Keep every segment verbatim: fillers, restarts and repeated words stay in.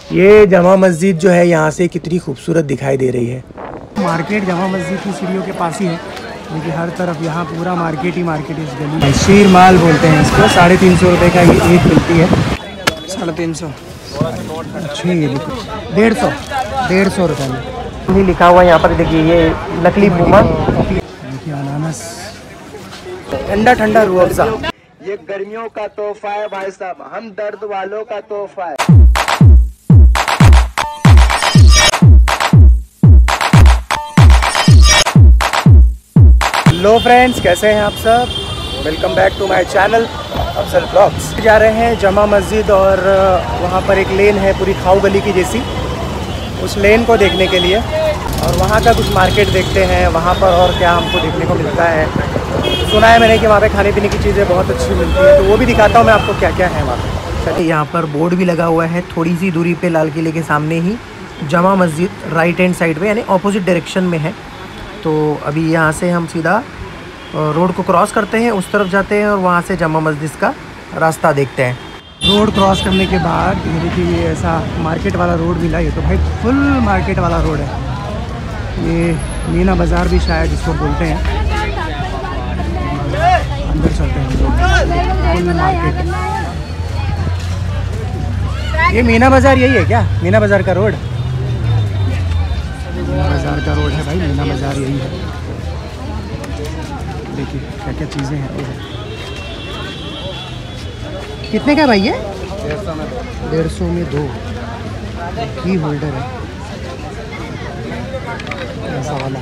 ये जमा मस्जिद जो है यहाँ से कितनी खूबसूरत दिखाई दे रही है। मार्केट जमा मस्जिद की सीढ़ियों के पास ही है, क्योंकि हर तरफ यहाँ पूरा मार्केट ही मार्केट इस गली। शीर माल बोलते हैं इसको। साढ़े तीन सौ रुपये का ये एक मिलती है। साढ़े तीन सौ अच्छी ये डेढ़ सौ डेढ़ सौ रुपये में ही लिखा हुआ है यहाँ पर। देखिए ये नकली पूमा, देखिए अनानास, ठंडा ठंडा रूह अफ़ज़ा। ये गर्मियों का तोहफा है भाई साहब, हम दर्द वालों का तोहफा है। हेलो फ्रेंड्स, कैसे हैं आप सब? Welcome back to my channel Afzal vlogs. जा रहे हैं जमा मस्जिद और वहाँ पर एक लेन है पूरी खाऊ गली की जैसी, उस लेन को देखने के लिए और वहाँ का कुछ मार्केट देखते हैं वहाँ पर और क्या हमको देखने को मिलता है। सुना है मैंने कि वहाँ पे खाने पीने की चीज़ें बहुत अच्छी मिलती है, तो वो भी दिखाता हूँ मैं आपको क्या क्या है वहाँ पे। यहाँ पर बोर्ड भी लगा हुआ है थोड़ी सी दूरी पे लाल किले के सामने ही, जमा मस्जिद राइट हैंड साइड में, यानी ऑपोजिट डायरेक्शन में है। तो अभी यहाँ से हम सीधा रोड को क्रॉस करते हैं, उस तरफ जाते हैं और वहाँ से जमा मस्जिद का रास्ता देखते हैं। रोड क्रॉस करने के बाद ये देखिए ये ऐसा मार्केट वाला रोड मिला। ये तो भाई फुल मार्केट वाला रोड है। ये मीना बाज़ार भी शायद इसको बोलते हैं। अंदर चलते हैं हम लोग, फुल मार्केट। ये मीना बाज़ार यही है क्या? मीना बाज़ार का रोड, मीना बाज़ार का रोड है भाई, मीना बाज़ार यही है। देखिए क्या क्या चीज़ें हैं। कितने का भाई ये? डेढ़ सौ में दो की होल्डर है ऐसा वाला,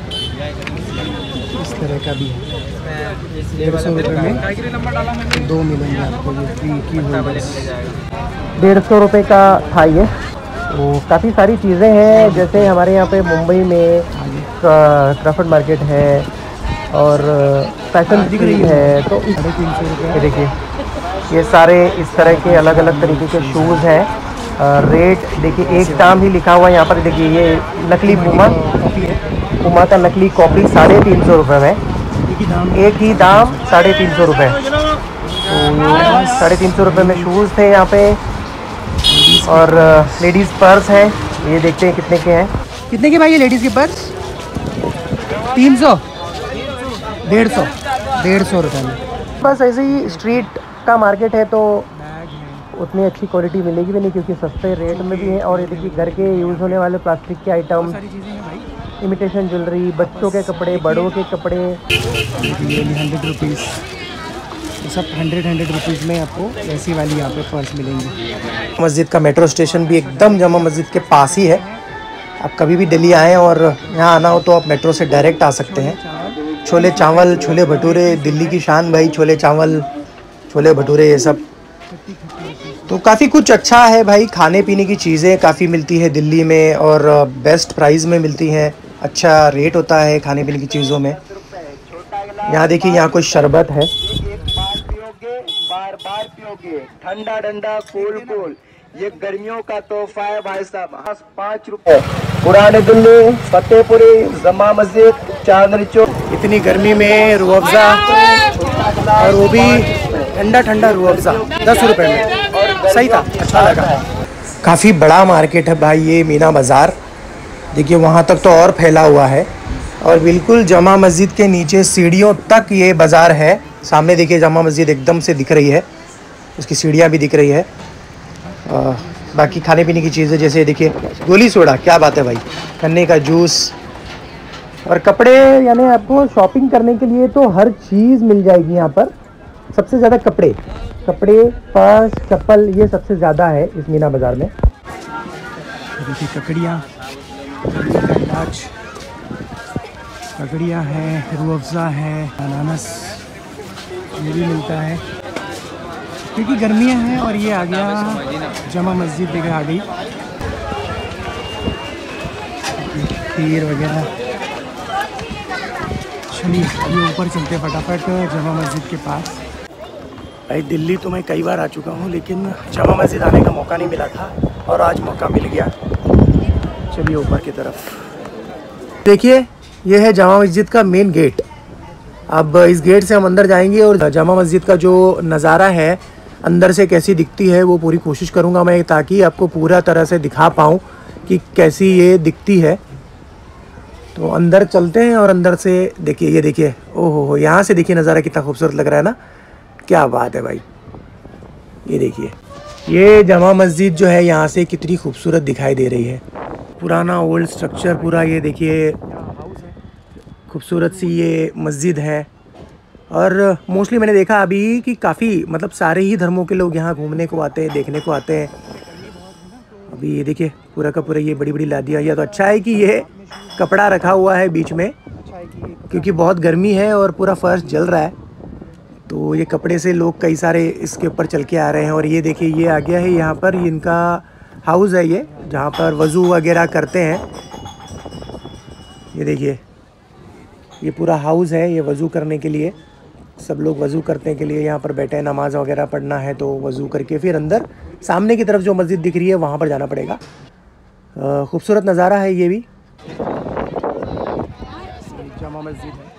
इस तरह का भी है। डेढ़ सौ रुपये में दो मिलेंगे आपको ये फ्री की होल्डर। डेढ़ सौ रुपये का था ये। वो काफ़ी सारी चीज़ें हैं, जैसे हमारे यहाँ पे मुंबई में क्राफ्ट मार्केट है और फैशन स्ट्रीट है। तो साढ़े तीन सौ रुपये देखिए ये सारे इस तरह के अलग अलग तरीके के शूज़ हैं। रेट देखिए एक दाम ही लिखा हुआ है यहाँ पर। देखिए ये नकली पूमा पूमा का नकली कॉपी साढ़े तीन सौ रुपये में, एक ही दाम साढ़े तीन सौ रुपये। तो साढ़े तीन सौ रुपये में शूज़ थे यहाँ पे। और लेडीज़ पर्स है, ये देखते हैं कितने के हैं। कितने के भाई ये लेडीज़ के पर्स? तीन सौ डेढ़ सौ डेढ़ सौ रुपये में। बस ऐसे ही स्ट्रीट का मार्केट है, तो उतनी अच्छी क्वालिटी मिलेगी भी नहीं, क्योंकि सस्ते रेट में भी है। और ये देखिए घर के यूज़ होने वाले प्लास्टिक के आइटम, इमिटेशन ज्वेलरी, बच्चों के कपड़े, बड़ों के कपड़े। हंड्रेड रुपीज़ सब हंड्रेड हंड्रेड रुपीज़ में आपको ऐसी वाली यहाँ पे पर्स मिलेंगी। मस्जिद का मेट्रो स्टेशन भी एकदम जमा मस्जिद के पास ही है। आप कभी भी दिल्ली आएँ और यहाँ आना हो तो आप मेट्रो से डायरेक्ट आ सकते हैं। छोले चावल, छोले भटूरे, दिल्ली की शान भाई, छोले चावल, छोले भटूरे, ये सब तो काफ़ी कुछ अच्छा है भाई। खाने पीने की चीज़ें काफ़ी मिलती है दिल्ली में और बेस्ट प्राइस में मिलती हैं। अच्छा रेट होता है खाने पीने की चीज़ों में। यहाँ देखिए यहाँ कोई शरबत है, बार बार पियोगे, ठंडा ठंडा कूल कूल। ये गर्मियों का तोहफा है भाई साहब, पाँच रुपए। पुराने दिल्ली, फतेहपुरी, जमा मस्जिद, चांदनी चौक। इतनी गर्मी में रूह अफ़ज़ा, और वो भी ठंडा ठंडा रूह अफ़ज़ा दस रुपये में। सही था, अच्छा लगा। काफ़ी बड़ा मार्केट है भाई ये मीना बाज़ार। देखिए वहाँ तक तो और फैला हुआ है, और बिल्कुल जमा मस्जिद के नीचे सीढ़ियों तक ये बाज़ार है। सामने देखिए जमा मस्जिद एकदम से दिख रही है, उसकी सीढ़ियाँ भी दिख रही है। आ, बाकी खाने पीने की चीज़ें जैसे देखिए गोली सोडा, क्या बात है भाई, गन्ने का जूस और कपड़े। यानी आपको शॉपिंग करने के लिए तो हर चीज़ मिल जाएगी यहाँ पर। सबसे ज़्यादा कपड़े कपड़े पर्स, चप्पल, ये सबसे ज़्यादा है इस मीना बाज़ार में। देखिए ककड़ियाँ, ककड़ियाँ हैं, रूह अफ़ज़ा है, अनानास ये भी मिलता है, क्योंकि गर्मियाँ हैं। और ये आ गया जमा मस्जिद, देखा आ गई खीर वगैरह। चलिए अभी ऊपर चलते फटाफट जमा मस्जिद के पास। भाई दिल्ली तो मैं कई बार आ चुका हूँ, लेकिन जमा मस्जिद आने का मौका नहीं मिला था, और आज मौका मिल गया। चलिए ऊपर की तरफ। देखिए ये है जमा मस्जिद का मेन गेट। अब इस गेट से हम अंदर जाएंगे और जमा मस्जिद का जो नज़ारा है अंदर से कैसी दिखती है वो पूरी कोशिश करूँगा मैं, ताकि आपको पूरा तरह से दिखा पाऊँ कि कैसी ये दिखती है। तो अंदर चलते हैं और अंदर से देखिए, ये देखिए, ओहो हो, यहाँ से देखिए नज़ारा कितना खूबसूरत लग रहा है ना, क्या बात है भाई। ये देखिए ये जामा मस्जिद जो है यहाँ से कितनी खूबसूरत दिखाई दे रही है। पुराना ओल्ड स्ट्रक्चर पूरा, ये देखिए खूबसूरत सी ये मस्जिद है। और मोस्टली मैंने देखा अभी कि काफ़ी मतलब सारे ही धर्मों के लोग यहाँ घूमने को आते हैं, देखने को आते हैं। अभी ये देखिए पूरा का पूरा ये बड़ी बड़ी लादियाँ। या तो अच्छा है कि ये कपड़ा रखा हुआ है बीच में, क्योंकि बहुत गर्मी है और पूरा फर्श जल रहा है, तो ये कपड़े से लोग कई सारे इसके ऊपर चल के आ रहे हैं। और ये देखिए ये आ गया है यहाँ पर, इनका हाउस है ये, जहाँ पर वज़ू वगैरह करते हैं। ये देखिए ये पूरा हाउस है, ये वज़ू करने के लिए, सब लोग वज़ू करने के लिए यहाँ पर बैठे हैं। नमाज़ वगैरह पढ़ना है तो वज़ू करके फिर अंदर सामने की तरफ जो मस्जिद दिख रही है वहाँ पर जाना पड़ेगा। खूबसूरत नज़ारा है ये भी। जामा मस्जिद है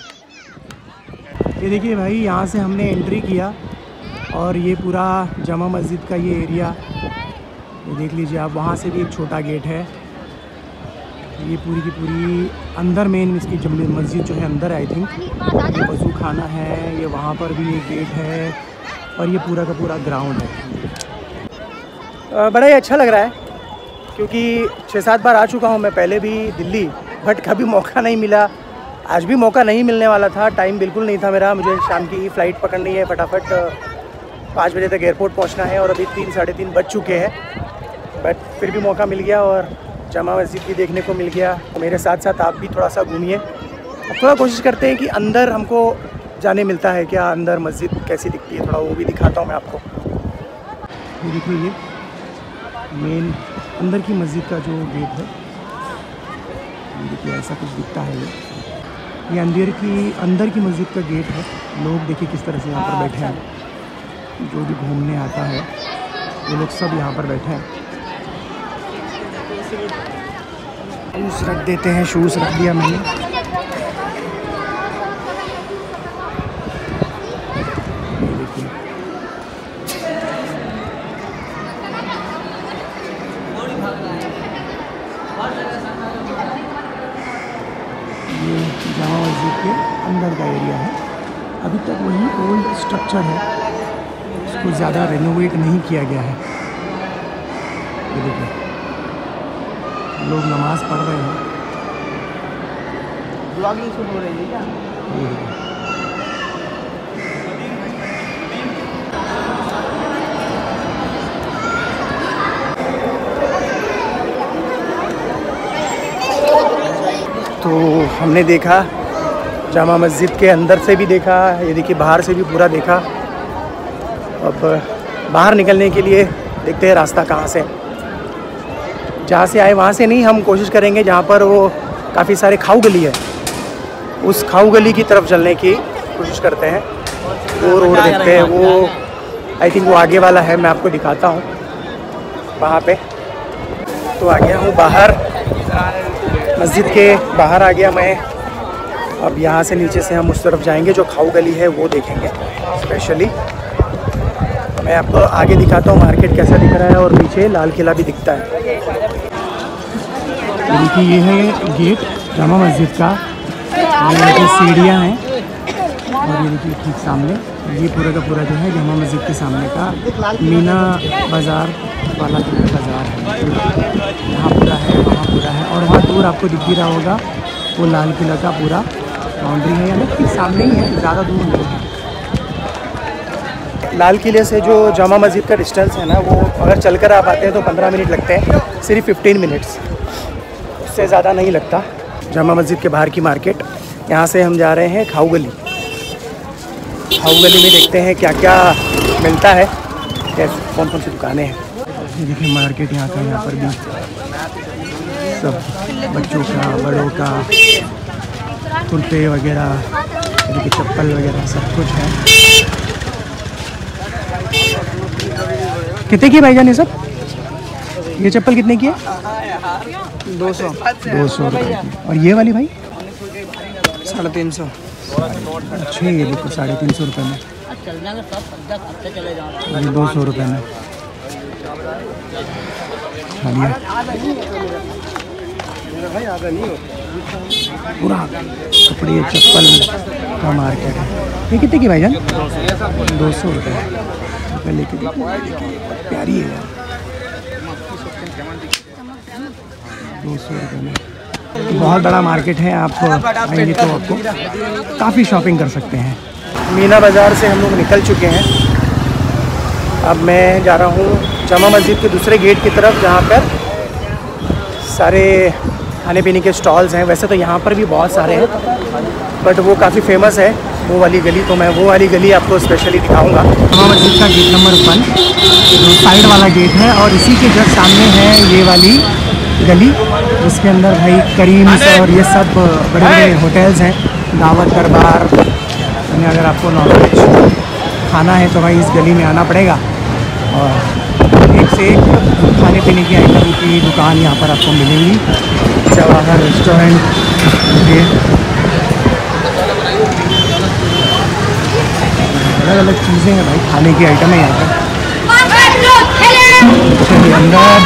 ये देखिए भाई, यहाँ से हमने एंट्री किया और ये पूरा जामा मस्जिद का ये एरिया ये देख लीजिए आप। वहाँ से भी एक छोटा गेट है। ये पूरी की पूरी अंदर मेन इसकी मस्जिद जो है अंदर है आई थिंक। ये वज़ू खाना है, ये वहाँ पर भी एक गेट है और ये पूरा का पूरा ग्राउंड है। बड़ा ही अच्छा लग रहा है, क्योंकि छः सात बार आ चुका हूँ मैं पहले भी दिल्ली, बट कभी मौका नहीं मिला। आज भी मौका नहीं मिलने वाला था, टाइम बिल्कुल नहीं था मेरा। मुझे शाम की फ़्लाइट पकड़नी है, फटाफट पाँच बजे तक एयरपोर्ट पहुँचना है और अभी तीन साढ़े तीन बज चुके हैं, बट फिर भी मौका मिल गया और जामा मस्जिद भी देखने को मिल गया। तो मेरे साथ साथ आप भी थोड़ा सा घूमिए। अब थोड़ा कोशिश करते हैं कि अंदर हमको जाने मिलता है क्या, अंदर मस्जिद कैसी दिखती है, थोड़ा वो भी दिखाता हूँ मैं आपको। ये देखिए ये मेन अंदर की मस्जिद का जो गेट है, ये देखिए ऐसा कुछ दिखता है। ये ये अंदर की अंदर की मस्जिद का गेट है। लोग देखिए किस तरह से यहाँ पर बैठे हैं, जो भी घूमने आता है वो लोग सब यहाँ पर बैठे हैं। शूज़ रख देते हैं, शूज़ रख दिया मैंने। देखिए ये जामा मस्जिद के अंदर का एरिया है। अभी तक वही ओल्ड स्ट्रक्चर है, इसको ज़्यादा रेनोवेट नहीं किया गया है। ये देखिए लोग नमाज़ पढ़ रहे हैं। ब्लॉगिंग शुरू हो रही है क्या? तो हमने देखा जामा मस्जिद के अंदर से भी देखा, ये देखिए बाहर से भी पूरा देखा। अब बाहर निकलने के लिए देखते हैं रास्ता कहाँ से। जहाँ से आए वहाँ से नहीं, हम कोशिश करेंगे जहाँ पर वो काफ़ी सारे खाऊ गली है, उस खाऊ गली की तरफ चलने की कोशिश करते हैं। वो रोड देखते हैं, वो आई थिंक वो आगे वाला है, मैं आपको दिखाता हूँ वहाँ पे। तो आ गया हूँ बाहर, मस्जिद के बाहर आ गया मैं। अब यहाँ से नीचे से हम उस तरफ जाएंगे, जो खाऊ गली है वो देखेंगे स्पेशली। मैं आपको आगे दिखाता हूँ मार्केट कैसा दिख रहा है, और पीछे लाल किला भी दिखता है। देखिए ये है गेट जामा मस्जिद का, ये सीढ़ियाँ हैं, और ये देखिए ठीक सामने ये पूरा का पूरा जो है जामा मस्जिद के सामने का मीना बाज़ार वाला जो बाज़ार है, यहाँ पूरा है, वहाँ पूरा है। और वहाँ दूर आपको दिख भी रहा होगा वो लाल किला का पूरा बाउंड्री है, यानी ठीक सामने ही है, ज़्यादा दूर नहीं है। लाल किले से जो जामा मस्जिद का डिस्टेंस है ना, वो अगर चलकर आप आते हैं तो पंद्रह मिनट लगते हैं, सिर्फ फिफ्टीन मिनट्स, उससे ज़्यादा नहीं लगता। जामा मस्जिद के बाहर की मार्केट, यहाँ से हम जा रहे हैं खाऊ गली। खाऊ गली में देखते हैं क्या क्या मिलता है, कैसे कौन कौन सी दुकानें हैं। ये देखिए मार्केट यहाँ का, यहाँ पर भी सब बच्चों का, बड़ों का, कुर्ते वगैरह, देखिए चप्पल वगैरह सब कुछ है। कितने की भाईजान ये सब? ये चप्पल कितने की है? दो सौ दो सौ रुपये की। और ये वाली भाई? साढ़े तीन सौ। अच्छा ये देखो साढ़े तीन सौ रुपये में। चल जाएंगे सब सब्जा खाते चले जाओ। ये दो सौ रुपये में पूरा कपड़े चप्पल का मार्केट है। ये कितने की भाईजान? दो सौ रुपये लेके प्यारी है यार, दो सौ रुपये में। बहुत बड़ा मार्केट है, आप आएंगे तो आपको काफ़ी शॉपिंग कर सकते हैं। मीना बाज़ार से हम लोग निकल चुके हैं। अब मैं जा रहा हूँ जामा मस्जिद के दूसरे गेट की तरफ, जहाँ पर सारे खाने पीने के स्टॉल्स हैं। वैसे तो यहाँ पर भी बहुत सारे हैं, बट वो काफ़ी फेमस है वो वाली गली, तो मैं वो वाली गली आपको स्पेशली दिखाऊंगा। जामा मस्जिद का गेट नंबर वन जो साइड वाला गेट है, और इसी के जस्ट सामने है ये वाली गली, जिसके अंदर भाई करीम्स और ये सब बड़े बड़े होटल्स हैं, दावत दरबार। यानी अगर आपको नॉनवेज खाना है तो भाई इस गली में आना पड़ेगा। और एक से एक खाने पीने की आइटम की दुकान यहाँ पर आपको मिलेंगी। जवाहर रेस्टोरेंट, ये अलग अलग चीज़ें हैं भाई, खाने की आइटम है यहाँ पर। चलिए अंदर।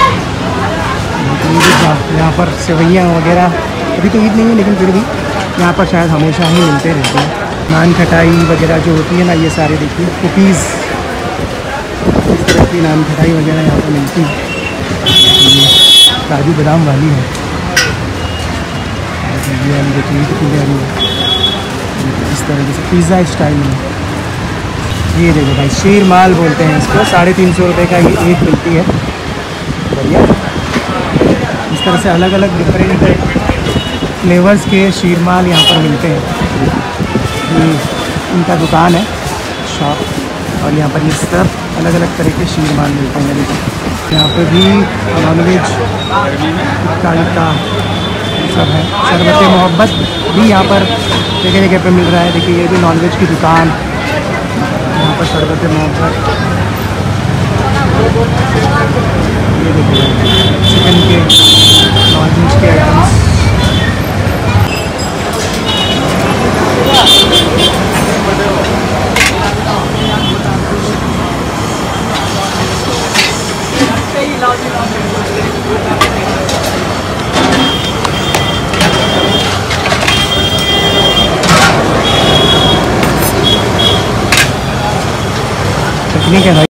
यहाँ पर सेवैयाँ वगैरह, अभी तो ईद नहीं है लेकिन फिर भी यहाँ पर शायद हमेशा ही मिलते रहते हैं। नान खटाई वगैरह जो होती है ना, ये सारे देखिए कुकीज़, इस तरह की नान खटाई वगैरह यहाँ पर मिलती है। ये काजू बादाम वाली है, ये वाली देखिए कितनी प्यारी है, इस तरह से पिज़्ज़ा स्टाइल में। ये देखो भाई शेर माल बोलते हैं इसको, साढ़े तीन सौ रुपये का ये एक मिलती है। बढ़िया, इस तरह से अलग अलग डिफरेंट फ्लेवर्स के शीर माल यहाँ पर मिलते हैं। ये इनका दुकान है, शॉप, और यहाँ पर इस तरफ अलग अलग तरह के शीर माल मिलते हैं। यहाँ पे भी नॉनवेज का इतना सब है। शरबत मोहब्बत भी यहाँ पर जगह जगह पे मिल रहा है। देखिए ये भी नॉनवेज की दुकान, यहाँ पर शरबत मोहब्बत। ये देखिए चिकन के नॉनवेज के आइटम्स। टेक्निक है भाई।